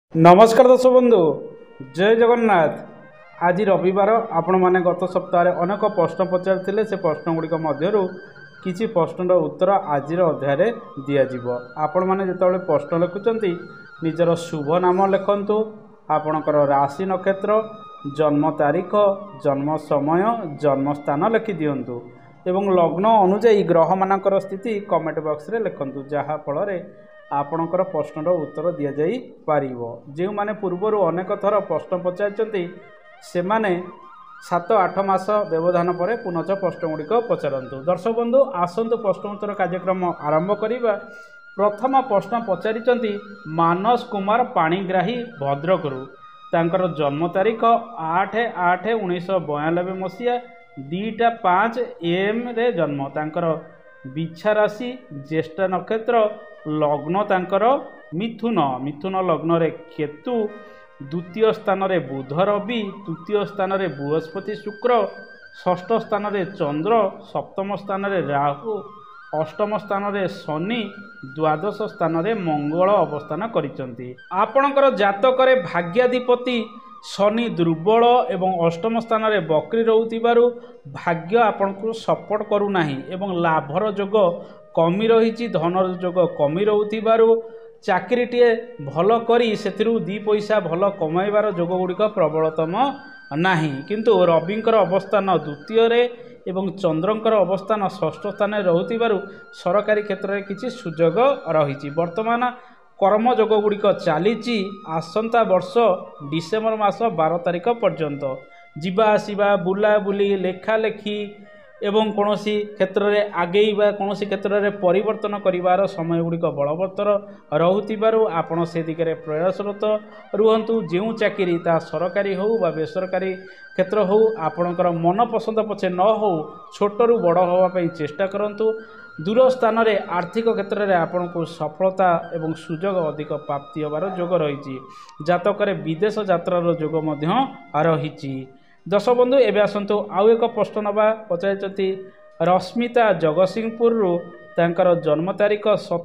नमस्कार दर्शक बंधु जय जगन्नाथ। आज रविवार आपण मैंने गत सप्ताह अनेक प्रश्न पचार से प्रश्न गुड़िक मध्य किसी प्रश्नर उत्तर आज अध्याय दिज्व। आपण मैंने जो प्रश्न लिखुंट निजर शुभ नाम लिखतु, आपणकर राशि नक्षत्र, जन्म तारीख, जन्म समय, जन्म स्थान लिखि दिंतु एवं लग्न अनुजाई ग्रह मानकर स्थिति कमेंट बॉक्स रे लिखतु, जहाँ फल आपणकर प्रश्नर उत्तर दि जाई पारिबो। जो माने पूर्वर अनेक थर प्रश्न पचारचंती से माने 7-8 मास व्यवधान पर पुनः प्रश्न गुड़िक पचारतु। दर्शक बंधु आसतु प्रश्न उत्तर कार्यक्रम आरंभ करिबा। प्रथम प्रश्न पचारिचंती मानस कुमार पाणीग्राही भद्रकरू, तांकर जन्म तारीख 8/8/1992 मसीहा 2:05 AM रे जन्म, तांकर बिछा राशि ज्येष्ठ नक्षत्र, लग्न तांकर मिथुन, मिथुन लग्न रे केतु, द्वितीय स्थान रे बुध रवि, तृतीय स्थान रे बृहस्पति शुक्र, षष्ठ स्थान रे चंद्र, सप्तम स्थान रे राहु, अष्टम स्थान रे शनि, द्वादश स्थान रे मंगल अवस्थान करिसंती। आपणकर जातक रे भाग्याधिपति शनि दुर्बल एवं अष्टम स्थान रे बकरी रहउतिबारु भाग्य आपनको सपोर्ट करू नाही एवं लाभर जोग कमी रही, धनर जोग कमी रहउतिबारु चाकरीटे भल करी सेथिरु 2 पैसा भल कमाइबार जोग गुड़िक प्रबलतम नाही, किंतु रविंकर अवस्थान द्वितीय रे एवं चंद्रंकर अवस्थान षष्ठ स्थान रहउतिबारु सरकारी क्षेत्र में किसी सुजोग रही। वर्तमान कर्म जोग गुड़िक चली आसंता वर्ष डिसेम्बर मास 12 तारिख पर्यंत जीवा आसवा बुला बुली लेखा लेखी एवं कौन क्षेत्र में आगेवा कौन क्षेत्र में परिवर्तन करिवार समय गुड़िक बलवत्तर रहउतिबारु आपण से दिगरे प्रयासरत रुहंतु। जो चाकरी ता सरकारी हो बा बेसरकारी क्षेत्र हो, आपणकर मन पसंद पछे न हो छोटरू बड़ होवाई चेष्टा करंतु। दूर स्थान में आर्थिक क्षेत्र में आपन को सफलता एवं सुजोग अधिक प्राप्ति होबार जोग रही। जातक विदेश यात्रार जोग मध्य रही। दर्शक बंधु एवं आसतु आउ एक प्रश्न नवा पचारि रश्मिता जगतसिंहपुर तांकर जन्म तारीख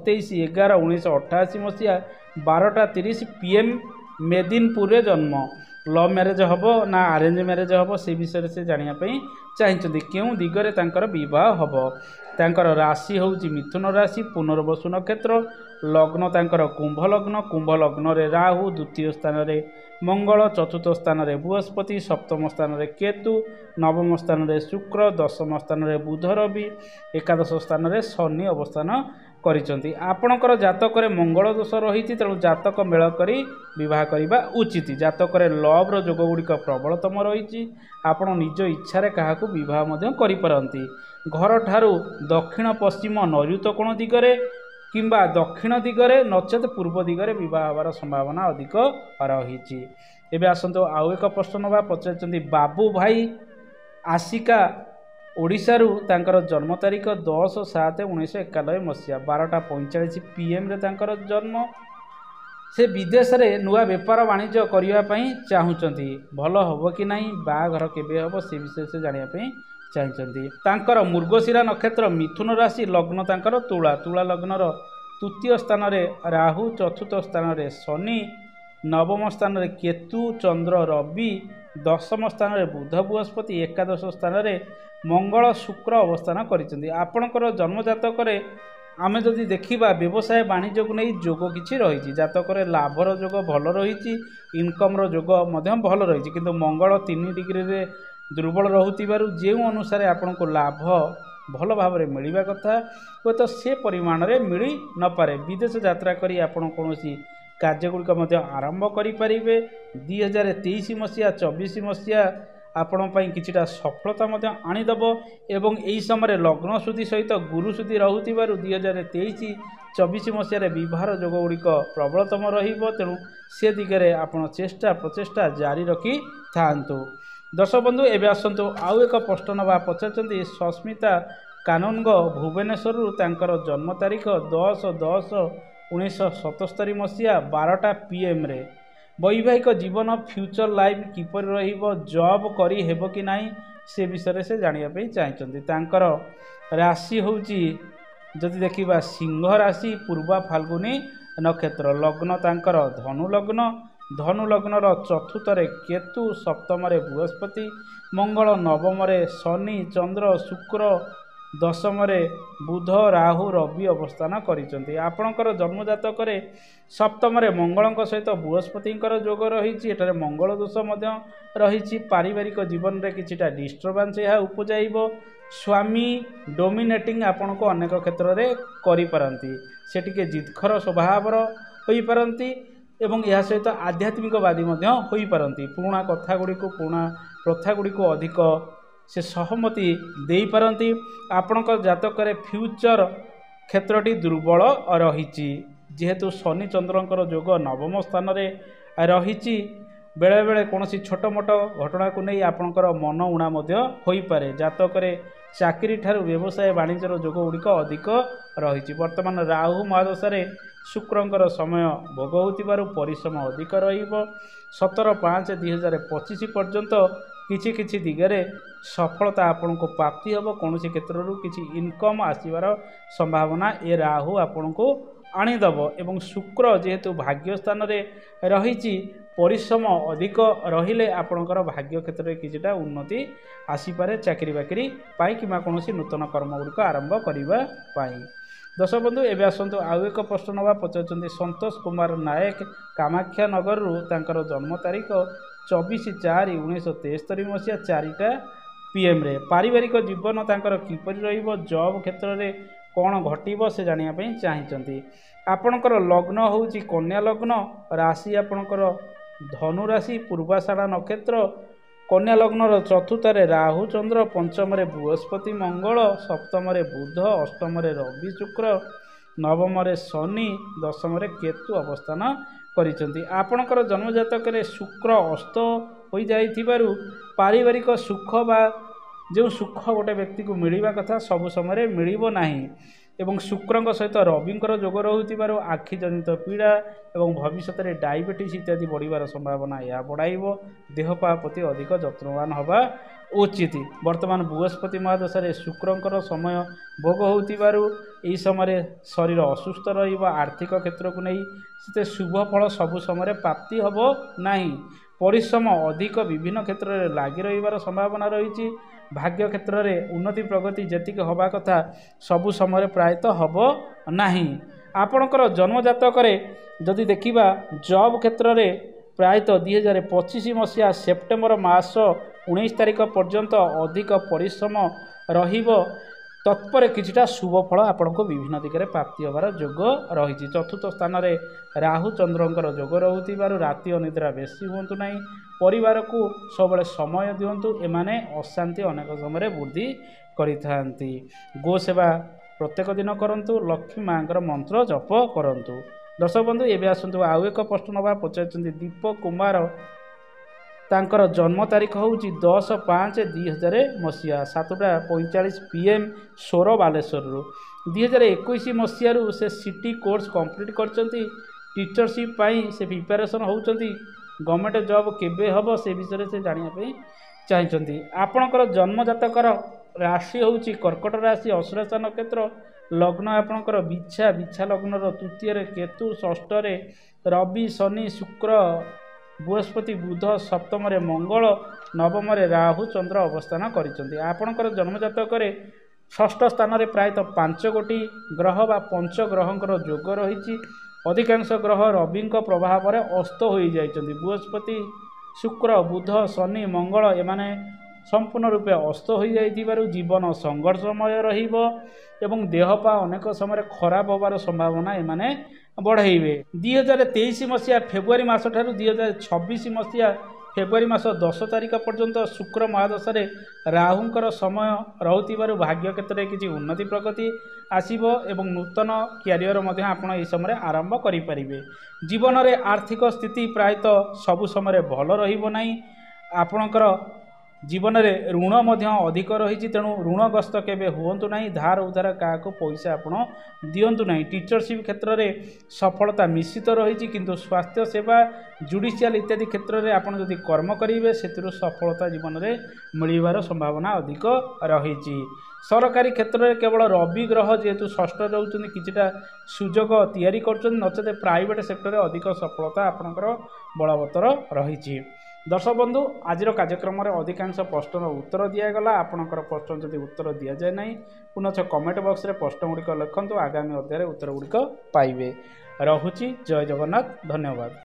27/11/1988 मसीहा 12:30 PM मेदिनपुर जन्म। लव मैरेज हम ना अरेंज मैरेज हम से विषय से जानापी चाहते, क्यों दिगरे तांकर विवाह हम। तांकर राशि हूँ मिथुन राशि, पुनर्वसु नक्षत्र, लग्न तांकर कुंभ लग्न, कुंभ लग्न रे राहु, द्वितीय स्थान रे मंगल, चतुर्थ स्थान रे बृहस्पति, सप्तम स्थान रे केतु, नवम स्थान रे शुक्र, दशम स्थान रे बुध रवि, एकादश स्थान रे शनि अवस्थान करिसंती। आपणकर जातक रे मंगल दोष रही, तेणु जातक मेल करी विवाह करने उचित। जातक रे लव जोग गुड़िक प्रबलतम रही, आपण निज इच्छा क्या विवाह करिपारंती। घर ठारू दक्षिण पश्चिम नैऋत्य कोण दिगरे किंबा दक्षिण दिगरे नचेत पूर्व दिगरे विवाह होवार संभावना अधिक रही। एबे आसंतो आउ एक प्रश्न नवा पचारचंदी बाबू भाई आशिका ओडिशारू, तांकर जन्म तारीख 10/7/1991 मसीहा 12:45 PM रे तांकर जन्म। से विदेश रे नुआ व्यापार वाणिज्य करने चाहूँगी, भल हम कि नहीं, बाघर केबे हम से विषय से जानापी चाहते। तांकर मृगशिरा नक्षत्र, मिथुन राशि, लग्न तांकर तुला, तुला लग्नर तृतीय स्थान रे राहु, चतुर्थ स्थान रे शनि, नवम स्थान रे केतु, चंद्र रवि, दशम स्थान रे बुध बृहस्पति, एकादश स्थान रे मंगल शुक्र अवस्थान करिसेंती। आपणकर जन्म जातक रे आमे जदि देखिबा व्यवसाय वाणिज्य को नहीं जोग किछि रही, जातक रे लाभर जोग भल रही, इनकम रो जोग मध्यम भल रही, किंतु मंगल 3 डिग्री रे दुर्बल रहउतिबारु जे अनुसार आपन को लाभ भल भाव में मिलवा कथा वो तो से परिमाण रे मिली न पारे। विदेश यात्रा करी आपन कोनोसी कार्य गुड़िक आरंभ करें। 2023 मसीहा 24 मसीहा आपण किछिटा सफलता आनीदेव एवं यही समय लग्न शुद्धि सहित गुरु शुद्धि रहउतिबारु 2023-24 मसीह विवाह जोग गुड़िक प्रबलतम रहिबो, तेणु से दिगरे आपण चेष्टा प्रचेष्टा जारी रखी थांतु। दर्शक बंधु एवं आसतु आउ एक प्रश्न नवा पचारचंदी सस्मिता कानूनग भुवनेश्वर, तांकर जन्म तारीख 10/10/1977 मसीहा 12टा PM रे। वैवाहिक जीवन फ्यूचर लाइफ किपर रहिबो, जॉब करी हेबो कि नहीं से विषय से जानापी चाहते। तांकर राशि होउची जदि देखिबा सिंह राशि, पूर्वा फाल्गुनी नक्षत्र, लग्न तांकर धनु लग्न, धनु लग्नर चतुर्थरे केतु, सप्तमरे बृहस्पति, मंगल, नवमरे शनि, चंद्र, शुक्र, दशमरे बुध, राहु, रवि अवस्थान करिसेंती। आपणकर जन्मजातक सप्तमरे मंगल सहित बृहस्पति योग रही। एठारे मंगल दोष रही। पारिवारिक जीवन में किछिटा डिस्टर्बांस यह उपजाइब। स्वामी डोमिनेटिंग आपण को अनेक क्षेत्र में करिपारंती। से टिके जिदखर स्वभावर होई पारंती एवं यह सहित आध्यात्मिकवादी होई पारंती। पुराणा कथा गुड़ी को, पुराणा प्रथा गुड़ी को अधिक से सहमति दे पारंती। आपणकर जातक फ्यूचर क्षेत्रटी दुर्बल रही। जेहेतु शनि चंद्रंकर योग नवम स्थान रही। बेले बेले कौन छोट मोट घटना को नहीं आपणकर मन उणा हो पारे। जातक चाकरी ठारू व्यवसाय वाणिज्यर योग गुड़िक अधिक रही। वर्तमान राहु महादशा शुक्रंकर समय भोग होतिबारु परिश्रम अधिक रहिबो। 17/5/2025 पर्यंत किछि किछि दिगरे सफलता आपन को प्राप्ति होबो। कौन क्षेत्र किछि इनकम आसीबार संभावना ए राहु आपन को आनीदेव। एवं शुक्र जेहेतु भाग्य स्थान रही परिश्रम अधिक रहिले आपणकर भाग्य क्षेत्र में किछिटा उन्नति आसीपारे। चाकरी बाकरी पाई कि कौन नूतन कर्म गुड़िक आरंभ करने। दर्शक बंधु एवं आसतु आउ एक प्रश्न नवा पचार संतोष कुमार नायक कामाख्या नगर तांकर जन्म तारीख 24/4/1973 मसीहा 4टा PM रे। पारिवारिक जीवन तांकर किपरि रहिबो, जॉब क्षेत्र में कौन घटिबो से जानिया चाहिए। आपणकर लग्न होउची कन्या लग्न, राशि आपणकर धनु राशि, पूर्वाषाढ़ा नक्षत्र, कन्या लग्नर चतुर्थरे राहु चंद्र, पंचमरे बृहस्पति मंगल, सप्तमरे बुध, अष्टमरे रवि शुक्र, नवमरे शनि, दशमरे केतु अवस्थान करिसेंती। आपणकर जन्मजातक शुक्र अस्त हो जाइथिबारु पारिवारिक सुख बा जो सुख गोटे व्यक्ति को मिलवा कथा सब समय मिलिबो नाही। एवं शुक्रंक सहित रविंकर योग रहुथिबारु आखि जनित पीड़ा एवं भविष्य में डायबिटीज इत्यादि बढ़िबार संभावना यह बढ़ाइबो। देहपा प्रति अधिक जत्नवान हवा उचित। वर्तमान बृहस्पति महादशा शुक्रंकर समय भोग होथिबारु एही समय शरीर असुस्थ रहिबो। आर्थिक क्षेत्र को नहीं से शुभ फल सब समय प्राप्ति हबो नाही। परिश्रम अधिक विभिन्न क्षेत्र में लगी रहिबार संभावना रही। भाग्य क्षेत्र में उन्नति प्रगति जेतिक हवा कथा सबु समय प्रायतः हबो नाही। आपणकर जन्मजातक जदि देखिबा जॉब क्षेत्र में प्रायतः 2025 मसीहा सेप्टेम्बर मास 19 तारिख पर्यंत अधिक परिश्रम रहिबो। तत्पर किछिटा शुभ फल आपण को विभिन्न दिगरे प्राप्ति होबार योग रही। चतुर्थ स्थान में राहु चंद्रंकर योग रहुथिबारु राति अनिद्रा बेसी हुंतु नाही। परिवार को सब समय दिंतु। एमाने अशांति अनेक समय वृद्धि करिथांती। गो सेवा प्रत्येक दिन करंतु। लक्ष्मी मांकर मंत्र जप करंतु। दर्शक बंधु एबे आसंतु आउ एक प्रश्न नवा पचारचंदी दीपक कुमार तांकर जन्म तारीख होउची 10/5/2000 मसीहा 7:45 PM सोर बालेश्वर 2021 मसीह से सिटी कोर्स कंप्लीट करचंती। टीचरशिप पाई से प्रिपरेशन होउचंती। गवर्नमेंट जॉब केबे हबो से विषय से जानिया पे चाहिए। आपणकर जन्मजातकर राशि होउची कर्कट राशि, अश्लेषा नक्षत्र, लग्न आपणकर बिच्छा, बिच्छा लग्नर तृतीय केतु, षष्ठ रवि शनि शुक्र बृहस्पति बुध, सप्तम मंगल, नवम राहु चंद्र अवस्थान करिसेंती। आपणकर जन्मजातक षष्ठ स्थान में प्रायतः 5 गोटी ग्रह बा पंच ग्रहंकर योग रही। अधिकांश ग्रह रवि प्रभाव में अस्त हो जाइछन्ति। बृहस्पति शुक्र बुध शनि मंगल एमाने संपूर्ण रूपे अस्त हो जाइथिबारु जीवन संघर्षमय रहिबो एवं देहपा अनेक समय खराब होबार संभावना एमाने बढ़ाइबे। 2023 मसीहा फेब्रुआरी मास ठारू 2026 मसीहा फेब्रुआरी मास 10 तारिख पर्यंत शुक्र महादशा राहुंकर समय रहुथिबारु भाग्य क्षेत्र में किसी उन्नति प्रगति आसीबो एवं नूतन क्यारियर मध्य आपण एही समय आरंभ करि परिबे। जीवन में आर्थिक स्थिति प्रायतः सबु समय भल रहिबो नाही। आपणकर जीवन में ऋण अधिक रही तेणु ऋणग्रस्त केवे हुंतु ना धार उधार क्या पैसा आपण दिंतु ना। टीचरशिप क्षेत्र में सफलता निश्चित रही किंतु स्वास्थ्य सेवा जुडिशियल इत्यादि क्षेत्र में आपड़ जदि कर्म करेंगे से सफलता जीवन में मिलबार संभावना अधिक रही। सरकारी क्षेत्र में केवल रवि ग्रह जेहेतु षष्ठ रोचन किछिटा सुजोग तैयारी कर नचेत प्राइवेट सेक्टर अधिक सफलता आपणकर बलवत्तर रही। दर्शक बंधु आज कार्यक्रम में अधिकांश प्रश्नर उत्तर दिगला। आपणकर प्रश्न जदि उत्तर दि जाए ना पुनः कमेंट बॉक्स में प्रश्न गुड़िक लिखु। आगामी अध्याय उत्तर गुड़िक पाइबे। रहुची। जय जगन्नाथ। धन्यवाद।